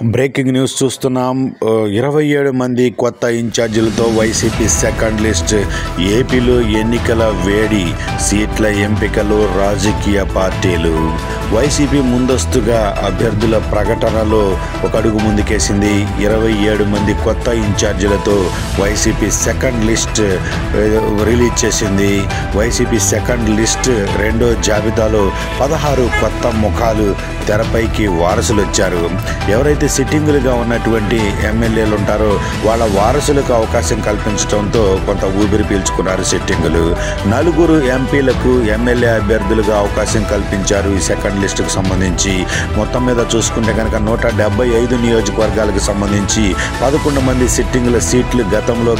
Breaking news చూస్తున్నాం. 27 మంది కొత్త ఇన్ఛార్జీలతో వైసీపీ సెకండ్ లిస్ట్. ఏపీలో ఎన్నికల వేడి, సీట్ల ఎంపికలు, రాజకీయ పార్టీలు. వైసీపీ ముందస్తుగా అభ్యర్థుల ప్రకటనలో ఒక అడుగు ముందుకేసింది. 27 మంది కొత్త ఇన్ఛార్జీలతో వైసీపీ సెకండ్ లిస్ట్ రిలీజ్ చేసింది. వైసీపీ సెకండ్ లిస్ట్ రెండో జాబితాలో 16 కొత్త ముఖాలు తెరపైకి వారసులు వచ్చారు. ఎవరైతే సిట్టింగులుగా ఉన్నటువంటి ఎమ్మెల్యేలు ఉంటారో వాళ్ళ వారసులకు అవకాశం కల్పించడంతో కొంత ఊపిరి పీల్చుకున్నారు సిట్టింగులు. 4 ఎంపీలకు ఎమ్మెల్యే అభ్యర్థులుగా అవకాశం కల్పించారు ఈ సెకండ్ లిస్టుకు సంబంధించి. మొత్తం మీద చూసుకుంటే కనుక 175 నియోజకవర్గాలకు సంబంధించి 11 మంది సిట్టింగుల సీట్లు గతంలో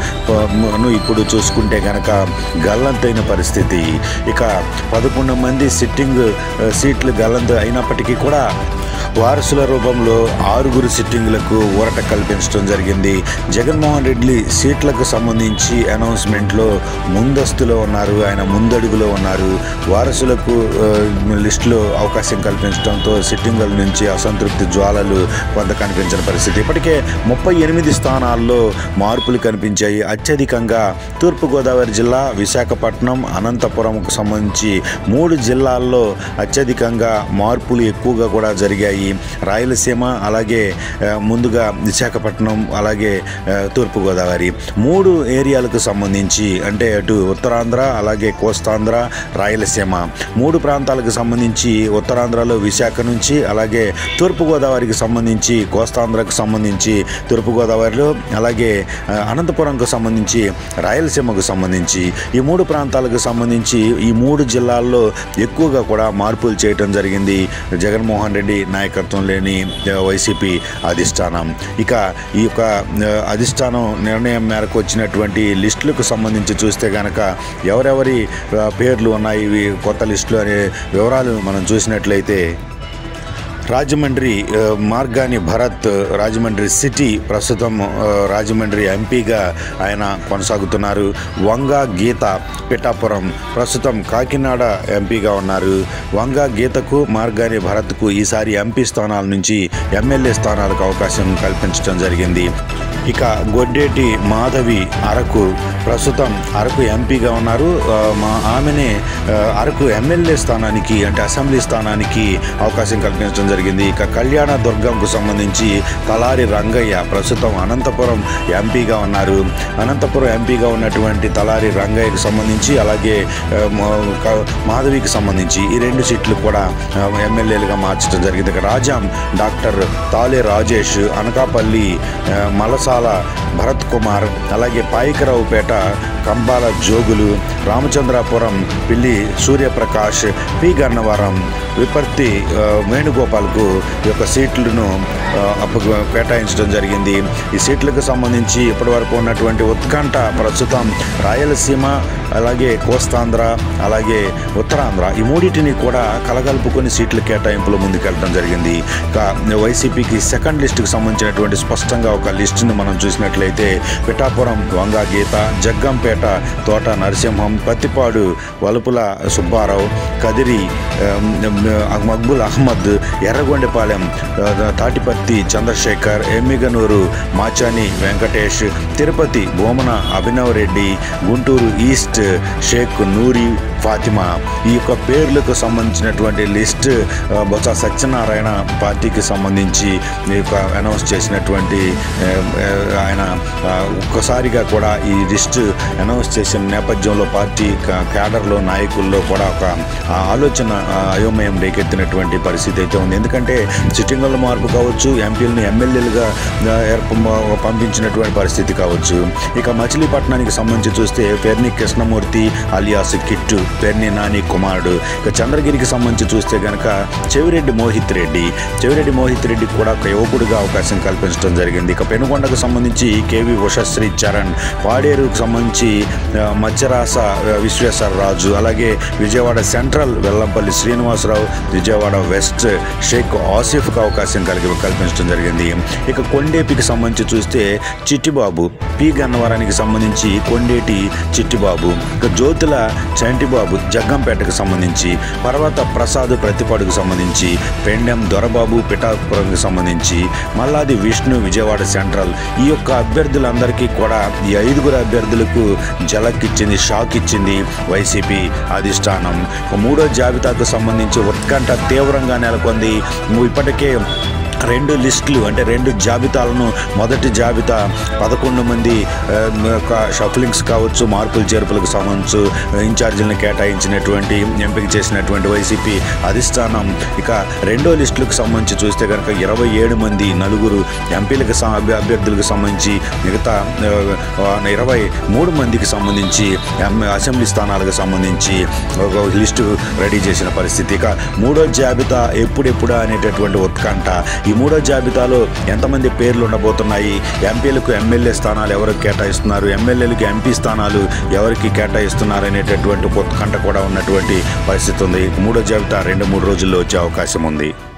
ఇప్పుడు చూసుకుంటే కనుక గల్లంతైన పరిస్థితి. ఇక 11 మంది సిట్టింగ్ సీట్లు గల్లంతు అయినప్పటికీ కూడా వారసుల రూపంలో 6 సిట్టింగులకు ఊరట కల్పించడం జరిగింది. జగన్మోహన్ రెడ్డి సీట్లకు సంబంధించి అనౌన్స్మెంట్లో ముందస్తులో ఉన్నారు, ఆయన ముందడుగులో ఉన్నారు. వారసులకు లిస్టులో అవకాశం కల్పించడంతో సిట్టింగుల నుంచి అసంతృప్తి జ్వాలలు కొంత కనిపించిన పరిస్థితి. ఇప్పటికే 38 స్థానాల్లో మార్పులు కనిపించాయి. అత్యధికంగా తూర్పుగోదావరి జిల్లా, విశాఖపట్నం, అనంతపురంకు సంబంధించి 3 జిల్లాల్లో అత్యధికంగా మార్పులు ఎక్కువగా కూడా జరిగాయి. రాయలసీమ, అలాగే ముందుగా విశాఖపట్నం, అలాగే తూర్పుగోదావరి 3 ఏరియాలకు సంబంధించి, అంటే అటు ఉత్తరాంధ్ర, అలాగే కోస్తాంధ్ర, రాయలసీమ 3 ప్రాంతాలకు సంబంధించి ఉత్తరాంధ్రలో విశాఖ నుంచి, అలాగే తూర్పుగోదావరికి సంబంధించి కోస్తాంధ్రకు సంబంధించి తూర్పుగోదావరిలో, అలాగే అనంతపురంకు సంబంధించి రాయలసీమకు సంబంధించి ఈ 3 ప్రాంతాలకు సంబంధించి ఈ 3 జిల్లాల్లో ఎక్కువగా కూడా మార్పులు చేయటం జరిగింది జగన్మోహన్ రెడ్డి నాయకత్వం లేని వైసీపీ అధిష్టానం. ఇక ఈ యొక్క అధిష్టానం నిర్ణయం మేరకు వచ్చినటువంటి లిస్టులకు సంబంధించి చూస్తే కనుక ఎవరెవరి పేర్లు ఉన్నాయి కొత్త లిస్టులు అనే వివరాలు మనం చూసినట్లయితే, రాజమండ్రి మార్గాని భరత్ రాజమండ్రి సిటీ ప్రస్తుతం రాజమండ్రి ఎంపీగా ఆయన కొనసాగుతున్నారు. వంగా గీత పిఠాపురం ప్రస్తుతం కాకినాడ ఎంపీగా ఉన్నారు. వంగా గీతకు, మార్గాని భరత్కు ఈసారి ఎంపీ స్థానాల నుంచి ఎమ్మెల్యే స్థానాలకు అవకాశం కల్పించడం జరిగింది. ఇక గొడ్డేటి మాధవి అరకు ప్రస్తుతం అరకు ఎంపీగా ఉన్నారు. ఆమెనే అరకు ఎమ్మెల్యే స్థానానికి, అంటే అసెంబ్లీ స్థానానికి అవకాశం కల్పించడం జరిగింది. ఇక కళ్యాణ దుర్గంకు సంబంధించి తలారి రంగయ్య ప్రస్తుతం అనంతపురం ఎంపీగా ఉన్నారు. అనంతపురం ఎంపీగా ఉన్నటువంటి తలారి రంగయ్యకు సంబంధించి, అలాగే మాధవికి సంబంధించి ఈ 2 సీట్లు కూడా ఎమ్మెల్యేలుగా మార్చడం జరిగింది. ఇక రాజాం డాక్టర్ తాలే రాజేష్ అనకాపల్లి మలసాల భరత్ కుమార్, అలాగే పాయికరావుపేట కంబాల జోగులు, రామచంద్రాపురం పిల్లి సూర్యప్రకాష్, పి గన్నవరం విపర్తి వేణుగోపాల్కు ఈ యొక్క సీట్లను కేటాయించడం జరిగింది. ఈ సీట్లకు సంబంధించి ఇప్పటివరకు ఉన్నటువంటి ఉత్కంఠ ప్రస్తుతం రాయలసీమ, అలాగే కోస్తాంధ్ర, అలాగే ఉత్తరాంధ్ర ఈ 3టిని కూడా కలగలుపుకొని సీట్ల కేటాయింపులో ముందుకెళ్ళడం జరిగింది. ఇక వైసీపీకి సెకండ్ లిస్టుకు సంబంధించినటువంటి స్పష్టంగా ఒక లిస్టును మనం చూసినట్లయితే పిఠాపురం వంగా గీత, జగ్గంపేట తోట నరసింహం, పత్తిపాడు వలుపుల సుబ్బారావు, కదిరి మక్బుల్ అహ్మద్, ఎర్రగొండపాలెం తాటిపత్తి చంద్రశేఖర్, ఎమ్మిగనూరు మాచాని వెంకటేష్, తిరుపతి భూమన అభినవ్ రెడ్డి, గుంటూరు ఈస్ట్ షేక్ నూరి ఫాతిమా. ఈ యొక్క పేర్లకు సంబంధించినటువంటి లిస్ట్ బొత్స సత్యనారాయణ పార్టీకి సంబంధించి ఈ యొక్క అనౌన్స్ చేసినటువంటి ఆయన ఒక్కసారిగా కూడా ఈ లిస్ట్ అనౌన్స్ చేసిన నేపథ్యంలో పార్టీ క్యాడర్లో నాయకుల్లో కూడా ఒక ఆలోచన అయోమయం రేకెత్తినటువంటి పరిస్థితి అయితే ఉంది. ఎందుకంటే సిట్టింగుల మార్పు కావచ్చు, ఎంపీలను ఎమ్మెల్యేలుగా పంపించినటువంటి పరిస్థితి కావచ్చు. ఇక మచిలీపట్నానికి సంబంధించి చూస్తే పెర్ని కృష్ణమూర్తి అలియాస్ కిట్టు, పెర్ని నాని కుమారుడు. ఇక చంద్రగిరికి సంబంధించి చూస్తే కనుక చెవిరెడ్డి మోహిత్ రెడ్డి కూడా ఒక యువకుడిగా అవకాశం కల్పించడం జరిగింది. ఇక పెనుగొండకు సంబంధించి కేవి ఉషశ్రీ చరణ్, పాడేరుకు సంబంధించి మత్స్యరాస విశ్వేశ్వరరాజు, అలాగే విజయవాడ సెంట్రల్ వెల్లంపల్లి శ్రీనివాసరావు, విజయవాడ వెస్ట్ షేక్ ఆసిఫ్కు అవకాశం కల్పించడం జరిగింది. ఇక కొండేపికి సంబంధించి చూస్తే చిట్టిబాబు, పి గన్నవరానికి సంబంధించి కొండేటి చిట్టిబాబు, ఇక జ్యోతుల చంటిబాబు చంద్రబాబు జగ్గంపేటకు సంబంధించి, పర్వత ప్రసాద్ ప్రతిపాడుకు సంబంధించి, పెండెం దొరబాబు పిఠాపురంకి సంబంధించి, మల్లాది విష్ణు విజయవాడ సెంట్రల్. ఈ యొక్క అభ్యర్థులందరికీ కూడా ఈ 5 అభ్యర్థులకు జలక్ ఇచ్చింది, షాక్ ఇచ్చింది వైసీపీ అధిష్టానం. మూడో జాబితాకు సంబంధించి ఉత్కంఠ తీవ్రంగా నెలకొంది. ఇప్పటికే 2 లిస్టులు అంటే 2 జాబితాలను, మొదటి జాబితా 11 మంది షఫలింగ్స్ కావచ్చు, మార్పులు చేర్పులకు సంబంధించి ఇన్ఛార్జీలను కేటాయించినటువంటి, ఎంపిక చేసినటువంటి వైసీపీ అధిష్టానం ఇక రెండో లిస్టులకు సంబంధించి చూస్తే కనుక 27 మంది, 4 ఎంపీలకు అభ్యర్థులకు సంబంధించి, మిగతా 23 మందికి సంబంధించి అసెంబ్లీ స్థానాలకు సంబంధించి ఒక లిస్టు రెడీ చేసిన పరిస్థితి. ఇక మూడో జాబితా ఎప్పుడెప్పుడా అనేటటువంటి ఉత్కంఠ. ఈ మూడో జాబితాలో ఎంతమంది పేర్లు ఉండబోతున్నాయి, ఎంపీలకు ఎమ్మెల్యే స్థానాలు ఎవరికి కేటాయిస్తున్నారు, ఎమ్మెల్యేలకు ఎంపీ స్థానాలు ఎవరికి కేటాయిస్తున్నారు అనేటటువంటి ఉత్కంఠ కూడా ఉన్నటువంటి పరిస్థితి ఉంది. మూడో జాబితా 2-3 రోజుల్లో వచ్చే అవకాశం ఉంది.